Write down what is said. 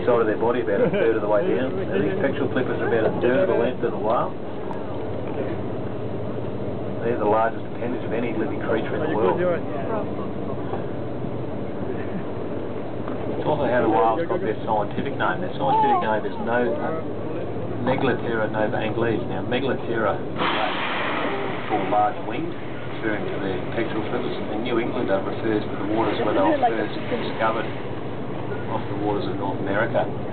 side of their body about a third of the way down. Now, these petrel flippers are about a third of the length of the whale. They're the largest appendage of any living creature in the world. It's also how the whales got their scientific name. Their scientific name is Megaloptera nova anglaise. Now, Megaloptera for large winged, referring to their pectoral flippers, and New Englander refers to the waters where they were first discovered off the waters of North America.